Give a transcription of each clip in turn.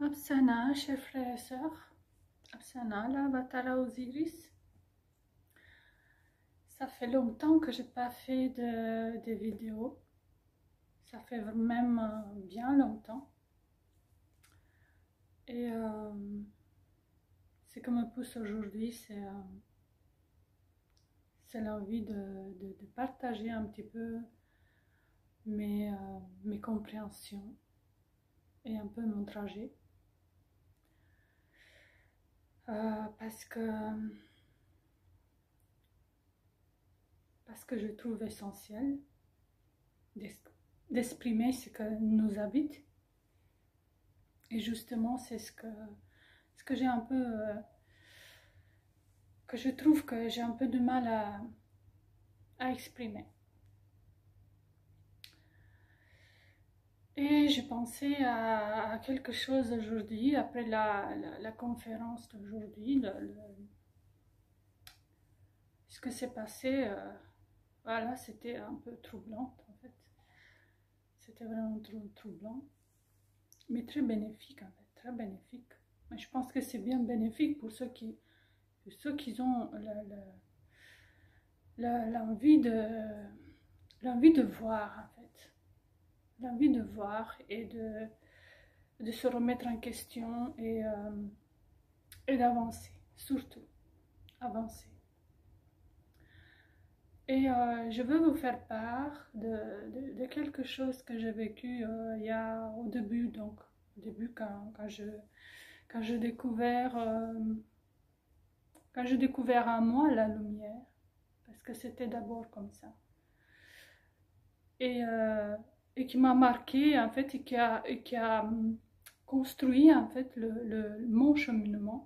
Absana, chers frères et sœurs, Absana, la Vatara Osiris. Ça fait longtemps que j'ai pas fait de vidéos. Ça fait même bien longtemps. Et ce qui me pousse aujourd'hui, c'est l'envie de partager un petit peu mes compréhensions et un peu mon trajet. Parce que je trouve essentiel d'exprimer ce que nous habite. Et justement, c'est ce que j'ai un peu, que je trouve que j'ai un peu de mal à exprimer. Et j'ai pensé à quelque chose aujourd'hui, après la conférence d'aujourd'hui, ce que s'est passé, voilà, c'était un peu troublant en fait. C'était vraiment troublant, mais très bénéfique en fait, très bénéfique. Mais je pense que c'est bien bénéfique pour ceux qui ont l'envie de voir en fait. L'envie de voir et de se remettre en question et d'avancer, surtout avancer. Et je veux vous faire part de quelque chose que j'ai vécu au début, quand j'ai découvert en moi la lumière, parce que c'était d'abord comme ça. Et qui m'a marqué en fait, et qui a construit en fait mon cheminement,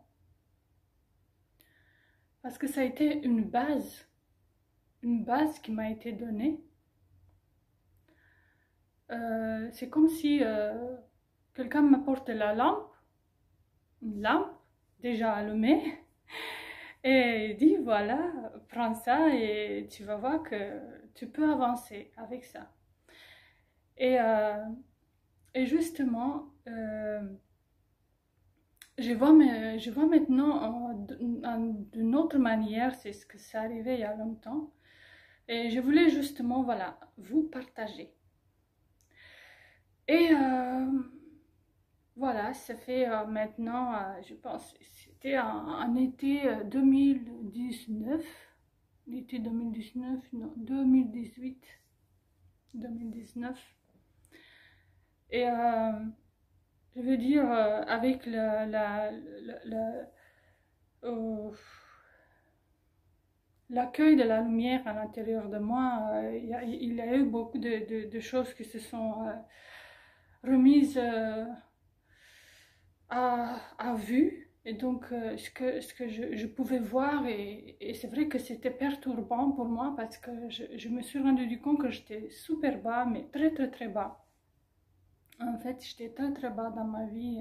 parce que ça a été une base qui m'a été donnée. C'est comme si quelqu'un m'apporte une lampe déjà allumée, et dit voilà, prends ça et tu vas voir que tu peux avancer avec ça. Et justement, je vois maintenant d'une autre manière, c'est ce que ça arrivait il y a longtemps. Et je voulais justement, voilà, vous partager. Et voilà, ça fait maintenant, je pense, c'était en été 2019, l'été 2019, non, 2018, 2019. Et je veux dire, avec l'accueil de la lumière à l'intérieur de moi, il y a eu beaucoup de choses qui se sont remises à vue. Et donc, ce que je pouvais voir, et c'est vrai que c'était perturbant pour moi, parce que je me suis rendu compte que j'étais super bas, mais très très très bas. En fait, j'étais très très bas dans ma vie.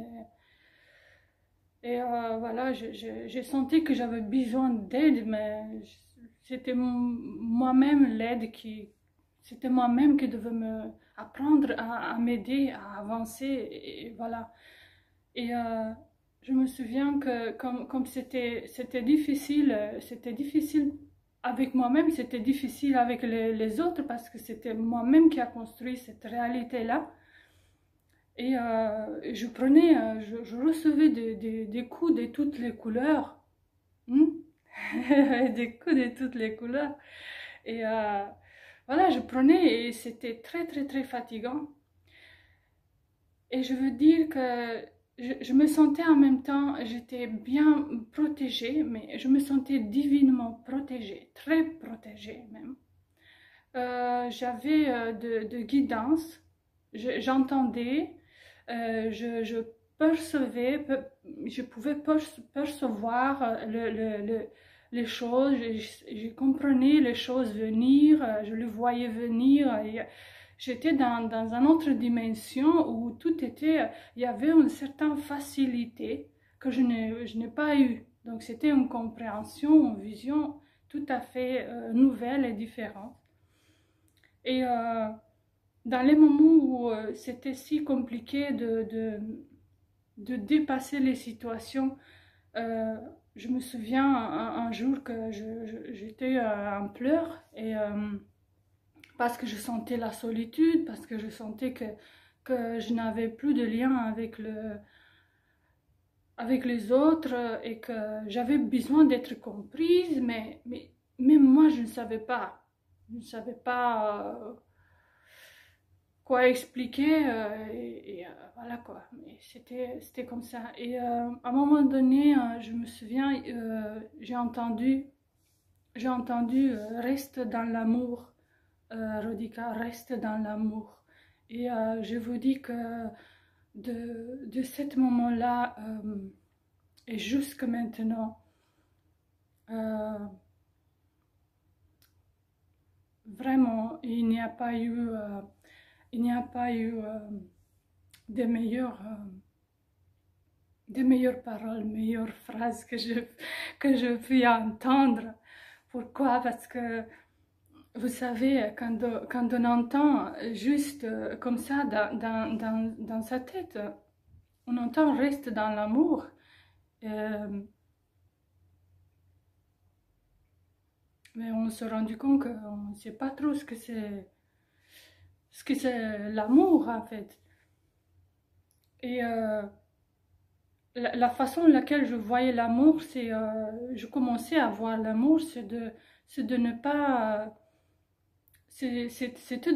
Et voilà, j'ai senti que j'avais besoin d'aide, mais c'était moi-même c'était moi-même qui devais apprendre à m'aider, à avancer, et voilà. Et je me souviens que comme c'était difficile avec moi-même, c'était difficile avec les autres, parce que c'était moi-même qui a construit cette réalité-là. Et je recevais des coups de toutes les couleurs. Des coups de toutes les couleurs. Et voilà, je prenais, et c'était très très très fatigant. Et je veux dire que je me sentais en même temps, j'étais bien protégée, mais je me sentais divinement protégée, très protégée même. J'avais de guidance, j'entendais. Je percevais, je pouvais percevoir les choses, je comprenais les choses venir, je les voyais venir. J'étais dans une autre dimension où tout était, il y avait une certaine facilité que je n'ai pas eue. Donc c'était une compréhension, une vision tout à fait nouvelle et différente. Et dans les moments où c'était si compliqué de dépasser les situations. Je me souviens un jour que j'étais en pleurs et parce que je sentais la solitude, parce que je sentais que je n'avais plus de lien avec les autres et que j'avais besoin d'être comprise, mais même moi je ne savais pas. Je ne savais pas quoi expliquer et voilà quoi. Mais c'était comme ça. Et à un moment donné, je me souviens, j'ai entendu reste dans l'amour, Rodica, reste dans l'amour. Et je vous dis que de ce moment-là et jusque maintenant, vraiment, il n'y a pas eu des meilleures paroles, meilleures phrases que je puis entendre. Pourquoi? Parce que vous savez, quand on entend juste comme ça dans sa tête, on entend reste dans l'amour. Mais on se rendu compte qu'on ne sait pas trop ce que c'est l'amour en fait. Et la façon en laquelle je voyais l'amour, c'est je commençais à voir l'amour, c'est de ne pas c'était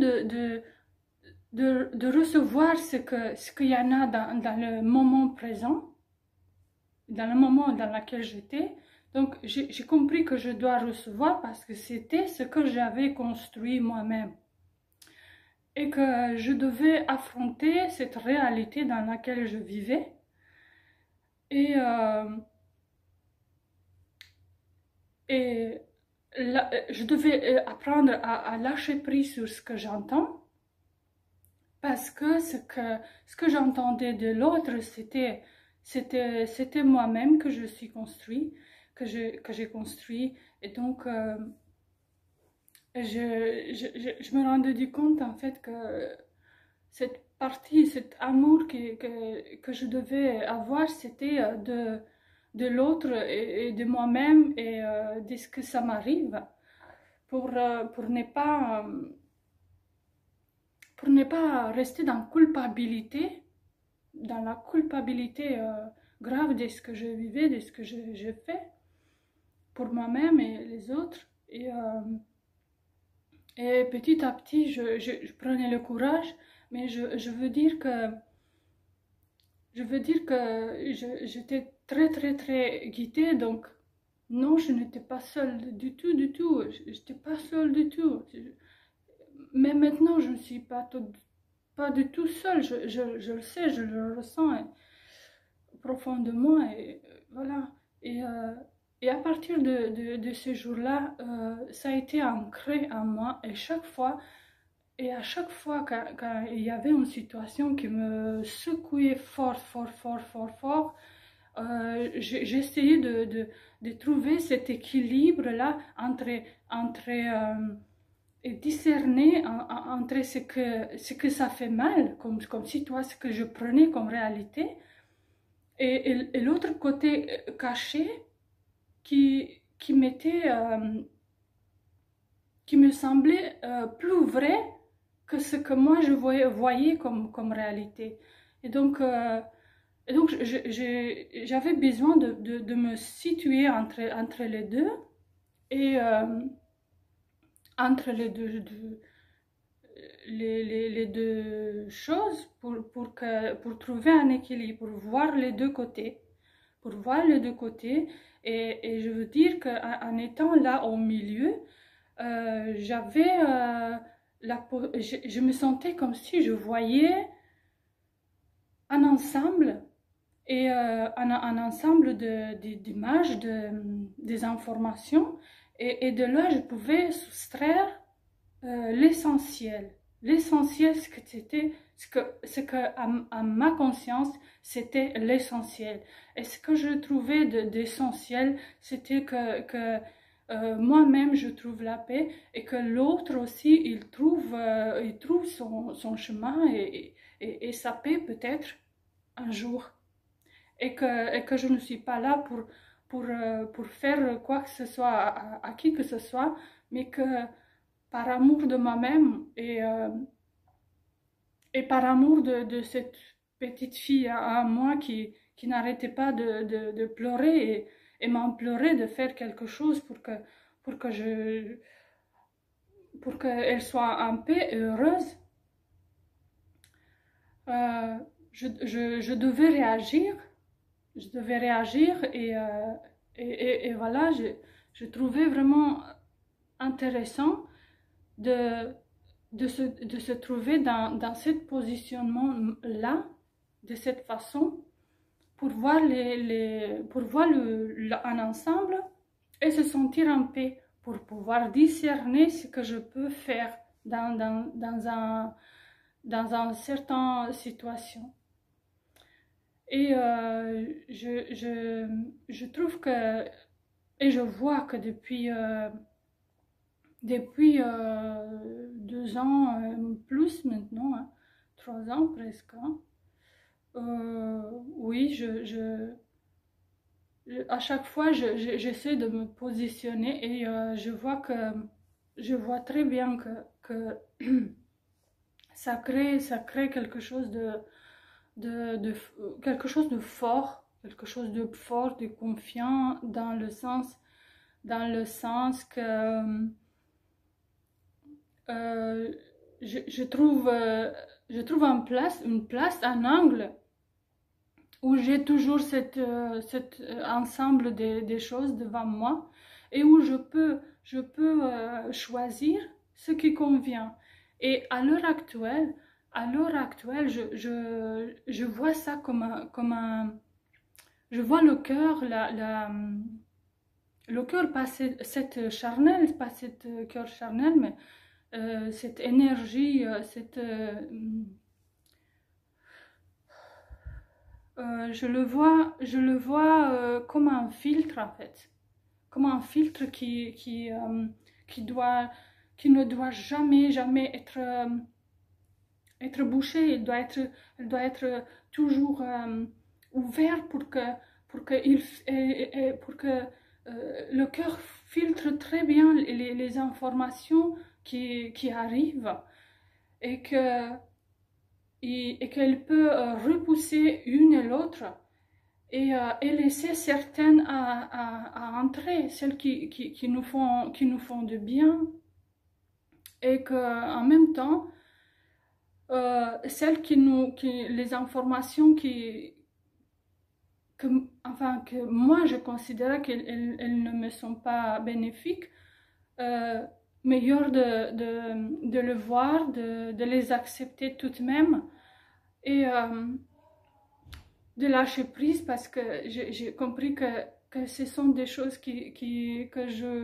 de recevoir ce qu'il y en a dans le moment présent, dans le moment dans lequel j'étais. Donc j'ai compris que je dois recevoir parce que c'était ce que j'avais construit moi-même. Et que je devais affronter cette réalité dans laquelle je vivais. Et je devais apprendre à lâcher prise sur ce que j'entends. Parce que ce que j'entendais de l'autre, c'était moi-même que je suis construit, que j'ai construit. Et donc, je me rendais compte en fait que cette partie, cet amour que je devais avoir, c'était de l'autre et de moi-même et de ce que ça m'arrive pour ne pas rester dans la culpabilité grave de ce que je vivais, de ce que je fais pour moi-même et les autres. Et petit à petit, je prenais le courage, mais je veux dire que j'étais très très très guidée, donc non, je n'étais pas seule du tout, je n'étais pas seule du tout. Mais maintenant, je ne suis pas du tout seule, je le sais, je le ressens profondément, et voilà. Et à partir de ce jour-là, ça a été ancré en moi, et à chaque fois quand il y avait une situation qui me secouait fort, j'essayais de trouver cet équilibre-là et discerner entre ce que ça fait mal, comme si toi, ce que je prenais comme réalité, et l'autre côté caché qui me semblait plus vrai que ce que moi je voyais comme réalité. Et donc j'avais besoin de me situer entre les deux, et entre les deux choses pour trouver un équilibre, pour voir les deux côtés. Et je veux dire qu'en étant là au milieu, je me sentais comme si je voyais un ensemble, et un ensemble d'images, des informations, et de là je pouvais soustraire l'essentiel, ce que c'était, ce que à ma conscience c'était l'essentiel. Et ce que je trouvais d'essentiel, c'était que moi-même je trouve la paix, et que l'autre aussi il trouve son chemin et sa paix peut-être un jour. et que je ne suis pas là pour faire quoi que ce soit à qui que ce soit, mais que par amour de moi-même et par amour de cette petite fille à moi qui n'arrêtait pas de pleurer et m'implorer de faire quelque chose pour que pour qu'elle soit en paix et heureuse, je devais réagir. Je devais réagir et voilà, je trouvais vraiment intéressant de, de se trouver dans ce positionnement-là, de cette façon, pour voir, pour voir un ensemble et se sentir en paix, pour pouvoir discerner ce que je peux faire dans une certaine situation. Et je trouve que, et je vois que depuis 2 ans, plus maintenant, hein, 3 ans presque, hein, oui, à chaque fois, j'essaie de me positionner et je vois très bien que ça crée quelque chose quelque chose de fort, de confiant dans le sens que je trouve une place, un angle où j'ai toujours cet ensemble des choses devant moi et où je peux choisir ce qui convient. Et à l'heure actuelle, je vois ça comme un je vois le cœur, le cœur, pas cette charnelle, pas cette cœur charnel, mais cette énergie, je le vois comme un filtre en fait, comme un filtre qui ne doit jamais être bouché. Elle doit être toujours ouvert pour que le cœur filtre très bien les informations qui arrivent et qu'elle peut repousser une et l'autre et laisser certaines à entrer, celles qui nous font du bien, et qu'en même temps celles les informations que moi je considère qu'elles ne me sont pas bénéfiques, meilleur de le voir, de les accepter tout de même et de lâcher prise, parce que j'ai compris que ce sont des choses que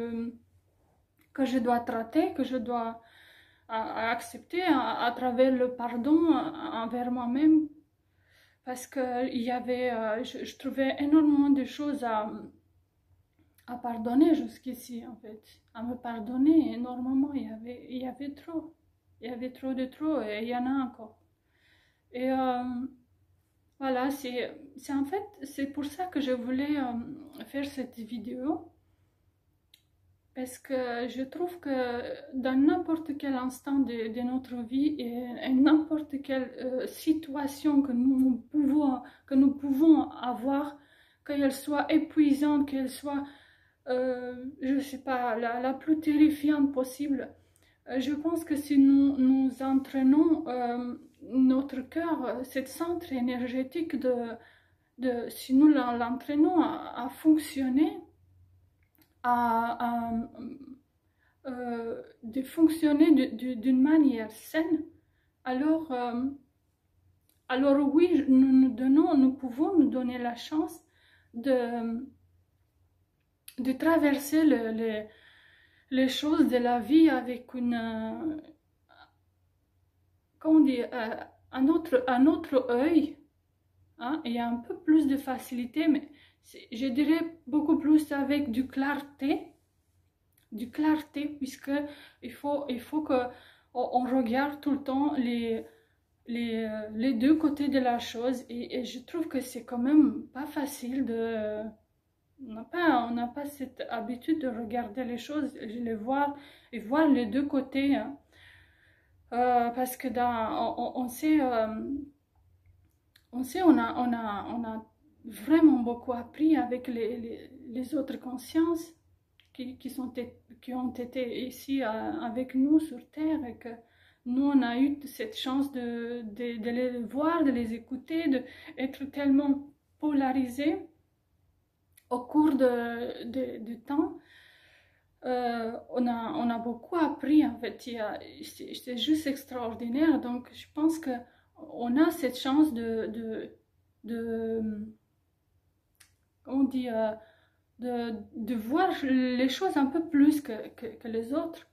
je dois traiter, que je dois accepter à travers le pardon envers moi-même, parce que je trouvais énormément de choses à pardonner jusqu'ici, en fait, à me pardonner énormément. Il y avait trop, de trop, et il y en a encore. Et voilà, en fait, c'est pour ça que je voulais faire cette vidéo, parce que je trouve que dans n'importe quel instant de notre vie et n'importe quelle situation que nous pouvons avoir, qu'elle soit épuisante, qu'elle soit, je ne sais pas, la plus terrifiante possible, je pense que si nous entraînons notre cœur, cet centre énergétique, si nous l'entraînons à fonctionner, de fonctionner d'une manière saine, alors, oui, nous pouvons nous donner la chance de traverser les choses de la vie avec comment dire, un autre œil, hein, et un peu plus de facilité, mais je dirais beaucoup plus avec du clarté, puisque il faut que on regarde tout le temps les deux côtés de la chose et je trouve que c'est quand même pas facile de... on n'a pas cette habitude de regarder les choses, de les voir et voir les deux côtés. Hein. Parce que on sait, on a vraiment beaucoup appris avec les autres consciences qui ont été ici avec nous sur Terre et que nous, on a eu cette chance de les voir, de les écouter, d'être tellement polarisés au cours du temps. On a beaucoup appris en fait, c'est juste extraordinaire. Donc je pense que on a cette chance comment on dit, de voir les choses un peu plus que les autres.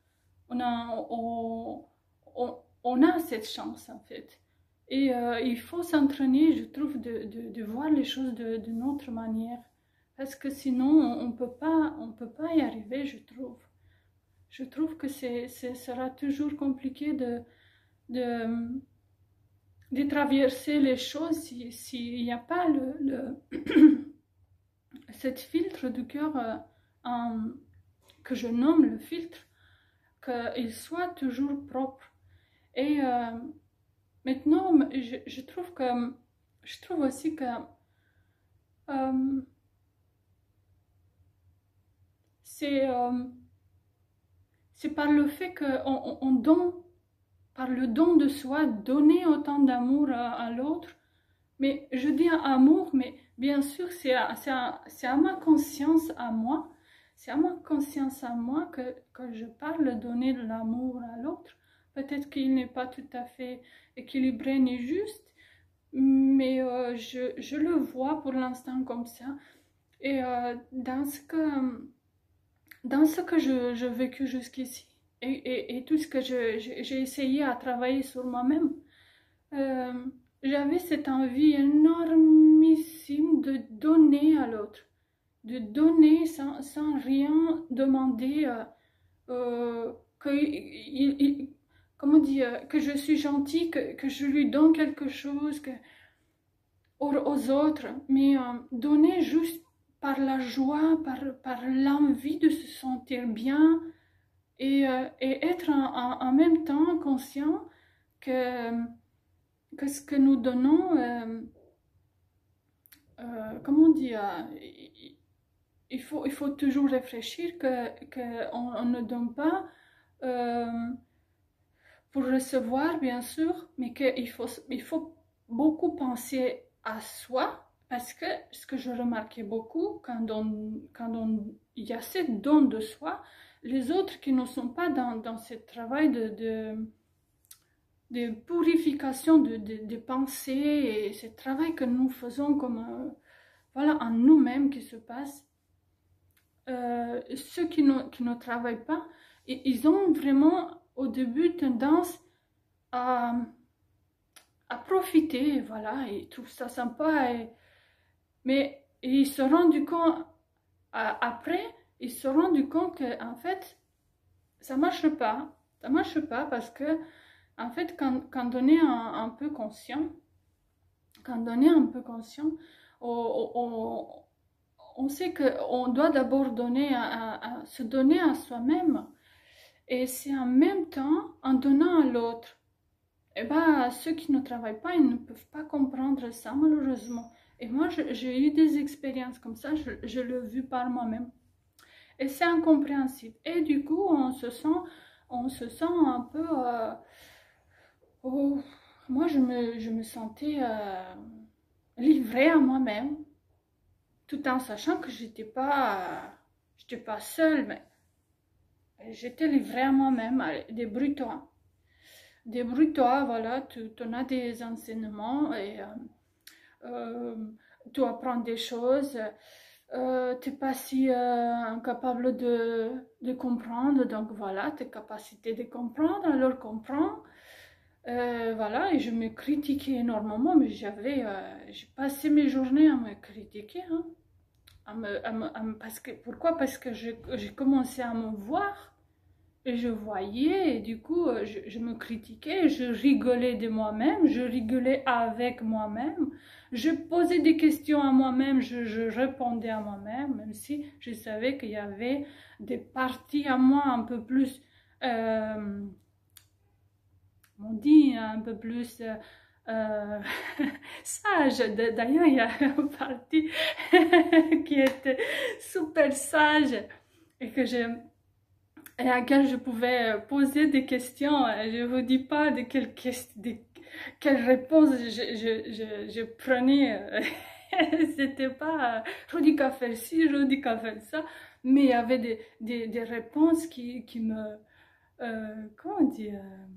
On a cette chance en fait. Et il faut s'entraîner, je trouve, de voir les choses d'une autre manière. Parce que sinon, on peut pas y arriver, je trouve. Je trouve que ce sera toujours compliqué de traverser les choses s'il n'y a pas cet filtre du cœur que je nomme le filtre, qu'il soit toujours propre. Et maintenant, je trouve aussi que c'est par le fait qu'on donne, par le don de soi, donner autant d'amour à l'autre. Mais je dis amour, mais bien sûr, c'est à ma conscience à moi. C'est à ma conscience à moi que je parle donner de l'amour à l'autre. Peut-être qu'il n'est pas tout à fait équilibré ni juste, mais je le vois pour l'instant comme ça. Et dans ce que j'ai vécu jusqu'ici, et tout ce que j'ai essayé à travailler sur moi-même, j'avais cette envie énormissime de donner à l'autre, de donner sans rien demander, comment dire, que je suis gentille, que je lui donne quelque chose aux autres, mais donner juste par la joie, par l'envie de se sentir bien et être en même temps conscient que ce que nous donnons, comment dire, il faut toujours réfléchir qu'on ne donne pas pour recevoir, bien sûr, mais qu'il faut beaucoup penser à soi, parce que ce que je remarquais beaucoup, quand il y a ce don de soi, les autres qui ne sont pas dans ce travail de purification de pensée et ce travail que nous faisons comme voilà, en nous-mêmes qui se passe, ceux qui ne travaillent pas, ils ont vraiment au début tendance à profiter, voilà, ils trouvent ça sympa, mais ils se rendent compte, après, ils se rendent compte qu'en fait, ça marche pas parce que, en fait, quand on est un peu conscient, on sait qu'on doit d'abord se donner à soi-même, et c'est en même temps en donnant à l'autre. Et bien, ceux qui ne travaillent pas, ils ne peuvent pas comprendre ça, malheureusement. Et moi, j'ai eu des expériences comme ça, je l'ai vu par moi-même. Et c'est incompréhensible. Et du coup, on se sent un peu... moi, je me sentais livrée à moi-même, tout en sachant que j'étais pas seule, mais j'étais livrée à moi-même. Allez, débrouille-toi, voilà, tu as des enseignements et tu apprends des choses. Tu n'es pas si incapable de comprendre, donc voilà, tes capacités de comprendre, alors comprends. Voilà, et je me critiquais énormément, mais j'ai passé mes journées à me critiquer, hein, pourquoi? Parce que j'ai commencé à me voir et je voyais, et du coup, je me critiquais, je rigolais de moi-même, je rigolais avec moi-même, je posais des questions à moi-même, je répondais à moi-même, même si je savais qu'il y avait des parties à moi un peu plus, on dit, un peu plus euh, sage. D'ailleurs, il y a une partie qui était super sage et que je et à laquelle je pouvais poser des questions. Je ne vous dis pas de quelles réponses je prenais. C'était pas je dis qu'à faire ci, je dis qu'à faire ça, mais il y avait des réponses qui me. Comment dire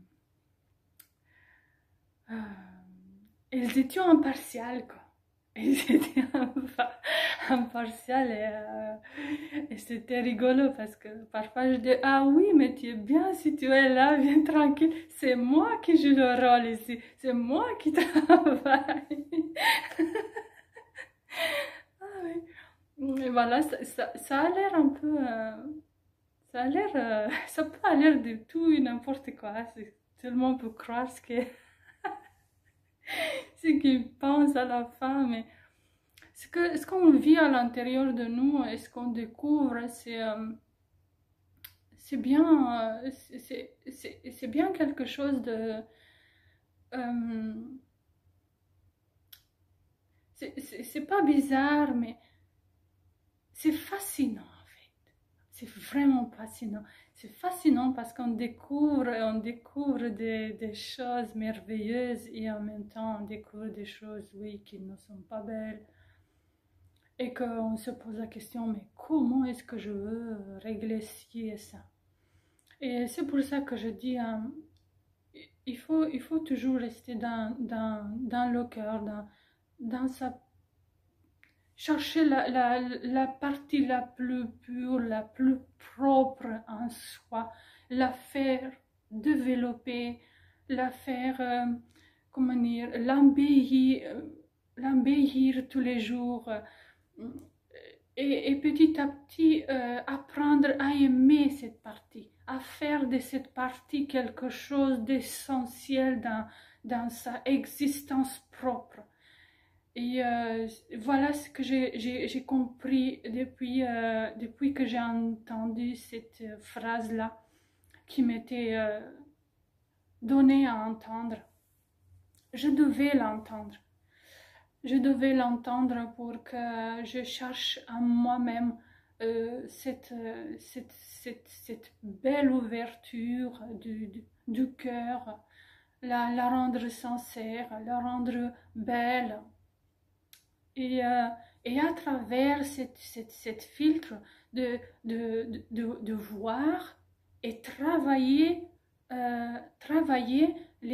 euh, Elles étaient impartiales, quoi. Elles étaient impartiales et c'était rigolo parce que parfois je dis ah oui, mais tu es bien si tu es là, bien tranquille. C'est moi qui joue le rôle ici, c'est moi qui travaille. Ah oui. Et voilà, ça a l'air un peu. Ça a l'air. Ça peut aller de tout et n'importe quoi. C'est tellement on peut croire ce qu'ils pensent à la fin, mais ce qu'on vit à l'intérieur de nous et ce qu'on découvre, c'est bien, c'est bien quelque chose de. euh, c'est pas bizarre, mais c'est fascinant en fait. C'est vraiment fascinant. C'est fascinant parce on découvre des choses merveilleuses et en même temps on découvre des choses, oui, qui ne sont pas belles. Et qu'on se pose la question, mais comment est-ce que je veux régler ci et ça? Et c'est pour ça que je dis, il faut toujours rester dans le cœur, dans sa. Chercher la partie la plus pure, la plus propre en soi, la faire développer, la faire, comment dire, l'embellir tous les jours. Et petit à petit apprendre à aimer cette partie, à faire de cette partie quelque chose d'essentiel dans sa existence propre. Et voilà ce que j'ai compris depuis que j'ai entendu cette phrase-là qui m'était donnée à entendre. Je devais l'entendre. Je devais l'entendre pour que je cherche en moi-même cette belle ouverture du cœur, la rendre sincère, la rendre belle. Et, euh, et à travers cette filtre de voir et travailler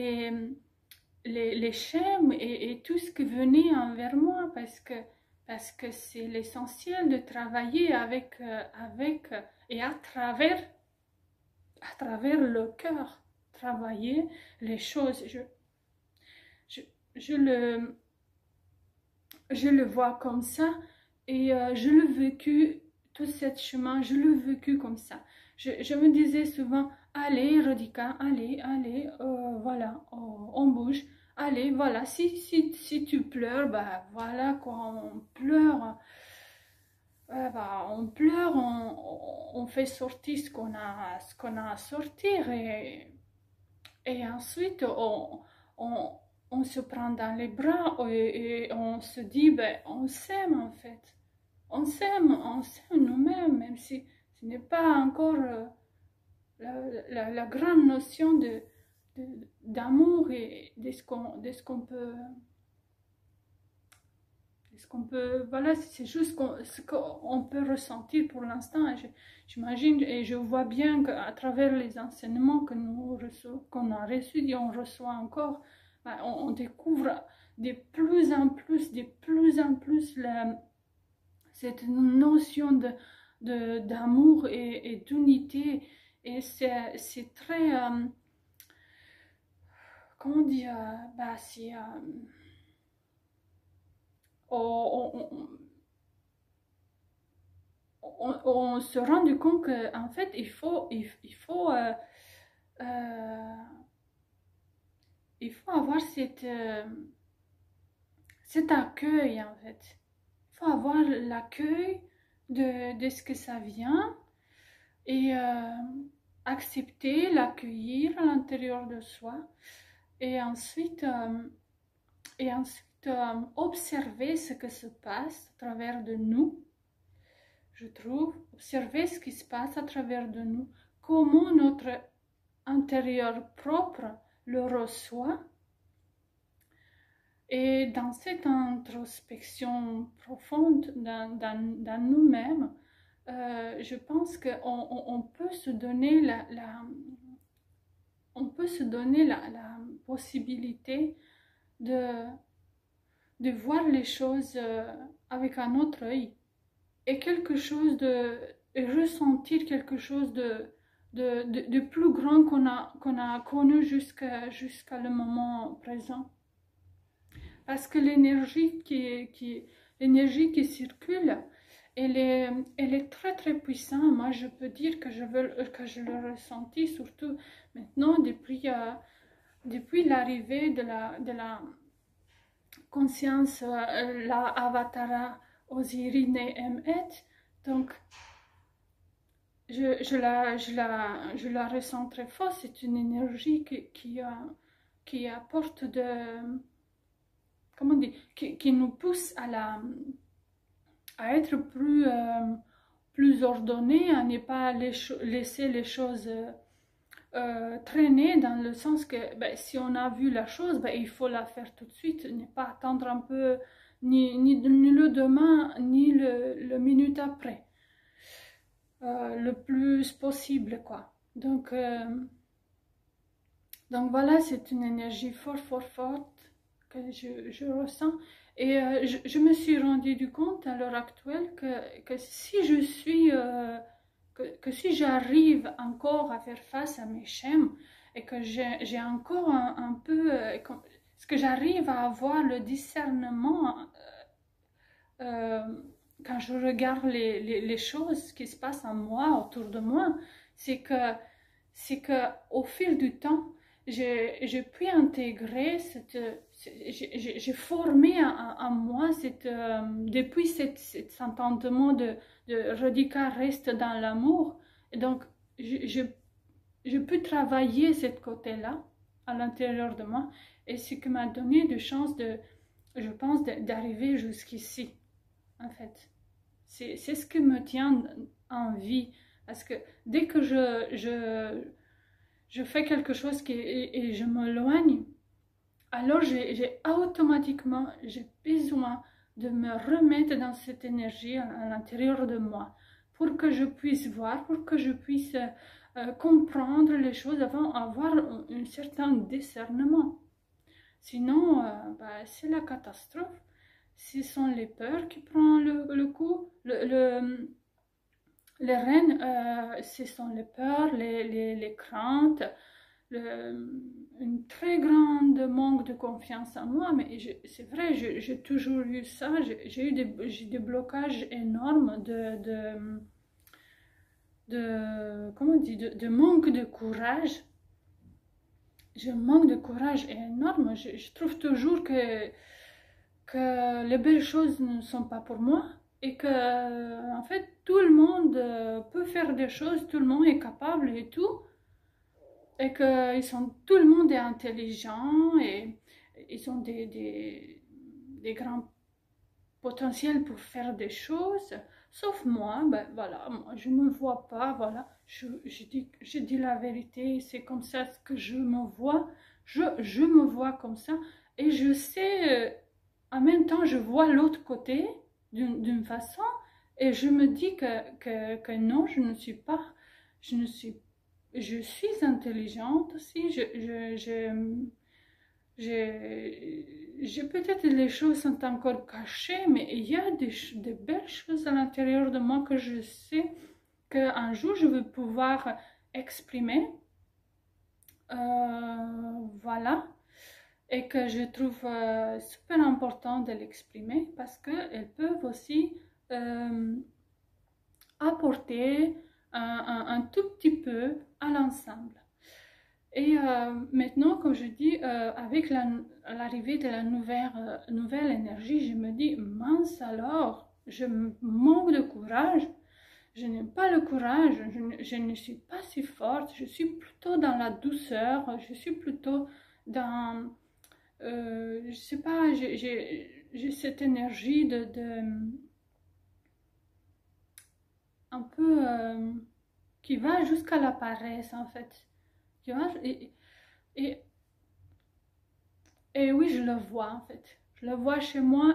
les schèmes et tout ce qui venait envers moi parce que c'est l'essentiel de travailler avec et à travers le cœur, travailler les choses. Je, je le, je le vois comme ça et je l'ai vécu, tout ce chemin, je l'ai vécu comme ça. Je me disais souvent, allez Radhika, allez, voilà, on bouge, allez, voilà, si tu pleures, bah voilà, quand on pleure, on pleure, on fait sortir ce qu'on a à sortir et ensuite on, on se prend dans les bras et on se dit, ben, on s'aime en fait. On s'aime nous-mêmes, même si ce n'est pas encore la grande notion d'amour et de ce qu'on peut, voilà, c'est juste ce qu'on peut ressentir pour l'instant. J'imagine et je vois bien qu'à travers les enseignements qu'on a reçus et on reçoit encore, ben, on découvre de plus en plus cette notion d'amour et d'unité. Et c'est très, comment dire, bah, c'est. On, on se rend compte qu'en fait, il faut avoir cet accueil, en fait. Il faut avoir l'accueil de ce que ça vient et accepter, l'accueillir à l'intérieur de soi et ensuite, observer ce que se passe à travers de nous, je trouve, observer ce qui se passe à travers de nous, comment notre intérieur propre le reçoit. Et dans cette introspection profonde dans nous-mêmes, je pense qu'on peut se donner la possibilité de voir les choses avec un autre œil et ressentir quelque chose de plus grand qu'on a connu jusqu'à le moment présent. Parce que l'énergie qui circule, elle est très très puissante. Moi, je peux dire que je l'ai ressenti, surtout maintenant, depuis l'arrivée de la conscience, la Avatara Osiris Nehemet. Donc, je la ressens très fort. C'est une énergie qui apporte comment dire, qui nous pousse à être plus ordonnés, à ne pas laisser les choses traîner, dans le sens que si on a vu la chose, il faut la faire tout de suite, ne pas attendre un peu ni le demain ni le minute après, le plus possible, quoi. Donc voilà, c'est une énergie forte que je ressens. Et je me suis rendu compte à l'heure actuelle que si je suis, que si j'arrive encore à faire face à mes schèmes et que j'ai encore un peu, est-ce que j'arrive à avoir le discernement quand je regarde les choses qui se passent en moi, autour de moi, c'est que au fil du temps, j'ai pu intégrer j'ai formé en moi depuis cet entendement de Radhika reste dans l'amour. Et donc, je peux travailler ce côté-là à l'intérieur de moi. Et ce qui m'a donné de chance, je pense, d'arriver jusqu'ici, en fait. C'est ce qui me tient en vie. Parce que dès que je fais quelque chose et je m'éloigne, alors j'ai automatiquement besoin de me remettre dans cette énergie à l'intérieur de moi pour que je puisse voir, pour que je puisse comprendre les choses avant d'avoir un certain discernement. Sinon, c'est la catastrophe. Ce sont les peurs qui prennent le coup. Les rênes, ce sont les peurs, les craintes, une très grande manque de confiance en moi. Mais c'est vrai, j'ai toujours eu ça. J'ai eu des blocages énormes comment on dit, de manque de courage. Je manque de courage énorme. Je trouve toujours que les belles choses ne sont pas pour moi. Et que, en fait, tout le monde peut faire des choses, tout le monde est capable et tout. Et que tout le monde est intelligent et ils ont des grands potentiels pour faire des choses. Sauf moi, voilà, moi, je ne me vois pas, voilà. Je dis la vérité, c'est comme ça que je me vois. Je me vois comme ça. Et je sais, en même temps, je vois l'autre côté d'une façon et je me dis que non, je suis intelligente aussi, peut-être les choses sont encore cachées, mais il y a des belles choses à l'intérieur de moi que je sais qu'un jour je vais pouvoir exprimer, voilà. Et que je trouve super important de l'exprimer parce qu'elles peuvent aussi apporter un tout petit peu à l'ensemble. Et maintenant, comme je dis, avec l'arrivée de la nouvelle énergie, je me dis, mince alors, je manque de courage, je n'ai pas le courage, je ne suis pas si forte, je suis plutôt dans la douceur, je suis plutôt dans, je sais pas, j'ai cette énergie un peu qui va jusqu'à la paresse en fait. Tu vois, et, et oui, je le vois en fait. Je le vois chez moi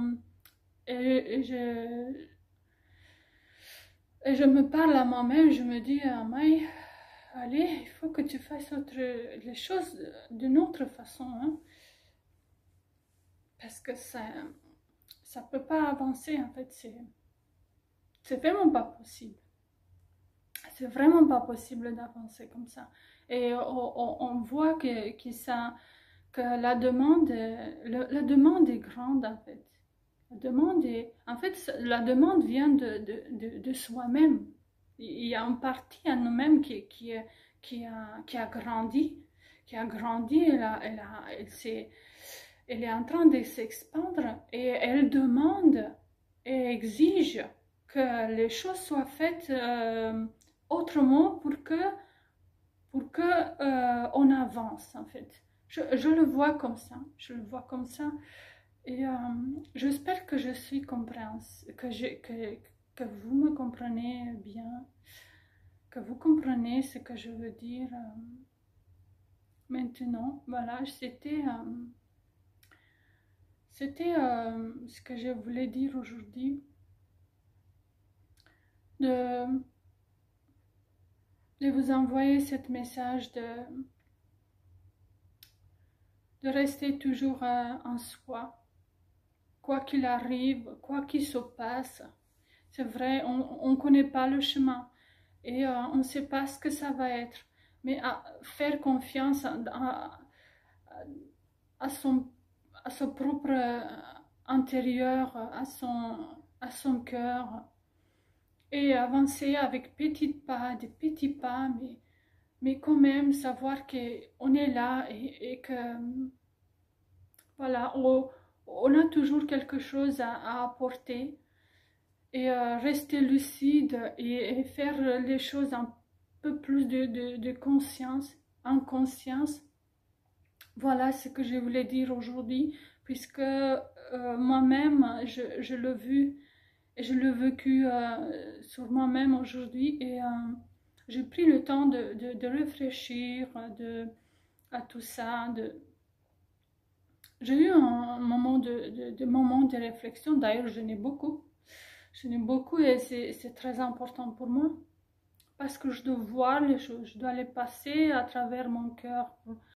et je me parle à moi-même, je me dis, Maï, allez, il faut que tu fasses les choses d'une autre façon, hein, parce que ça peut pas avancer en fait, c'est vraiment pas possible. C'est vraiment pas possible d'avancer comme ça. Et on voit que la demande est grande en fait. La demande vient de soi-même. Il y a une partie en nous-mêmes qui a grandi, elle est en train de s'expandre et elle demande et exige que les choses soient faites autrement pour que on avance en fait. Je le vois comme ça, et j'espère que je suis compréhensible, que vous me comprenez bien, que vous comprenez ce que je veux dire. Maintenant, voilà, c'était ce que je voulais dire aujourd'hui, de vous envoyer ce message de rester toujours en soi, quoi qu'il arrive, quoi qu'il se passe. C'est vrai, on ne connaît pas le chemin et on ne sait pas ce que ça va être, mais à faire confiance à son propre intérieur, à son cœur, et avancer avec des petits pas, mais quand même savoir qu'on est là et que voilà, on a toujours quelque chose à apporter, et rester lucide et faire les choses un peu plus de conscience, en conscience. Voilà ce que je voulais dire aujourd'hui, puisque moi-même, je l'ai vu et je l'ai vécu sur moi-même aujourd'hui, et j'ai pris le temps de réfléchir à tout ça. J'ai eu un moment de réflexion, d'ailleurs j'en ai beaucoup. J'en ai beaucoup et c'est très important pour moi, parce que je dois voir les choses, je dois les passer à travers mon cœur